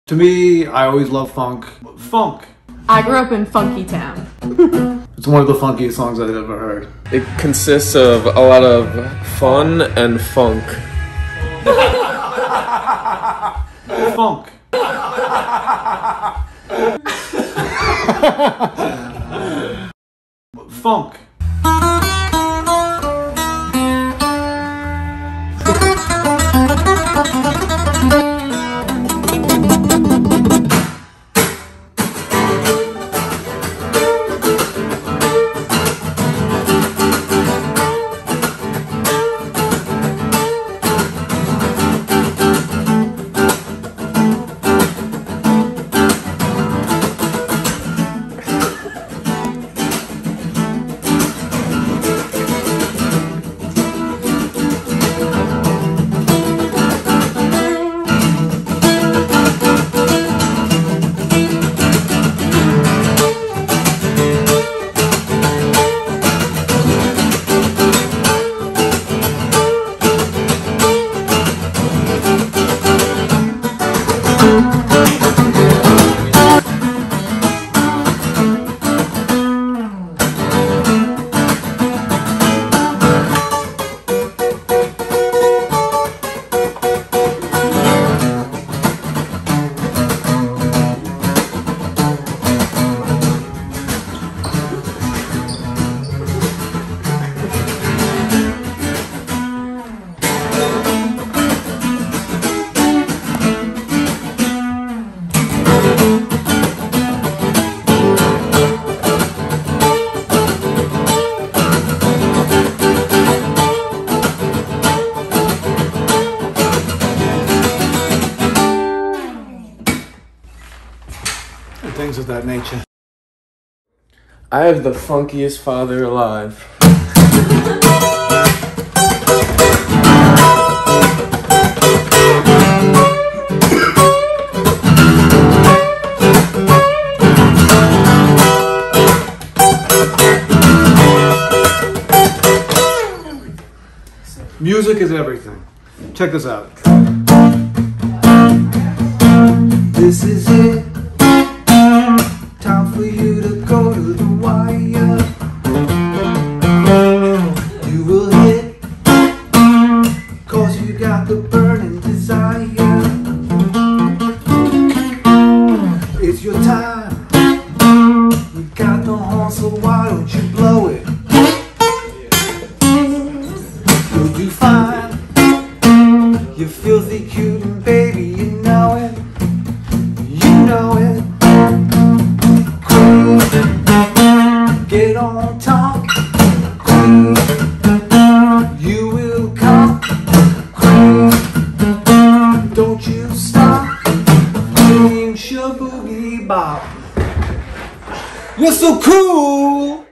To me, I always love funk. Funk. I grew up in Funky Town. It's one of the funkiest songs I've ever heard. It consists of a lot of fun and funk. Funk. Funk. Things of that nature. I have the funkiest father alive. Music is everything. Check this out. This is it. Time for you to go to the wire. You will hit, cause you got the burning desire. It's your time. You got the horn, so why don't you blow it? You'll do fine. You're filthy cute and baby, you know it. You know it. Get on top, queen. You will come, queen. Don't you stop, queen. Shaboogie bop. You're so cool.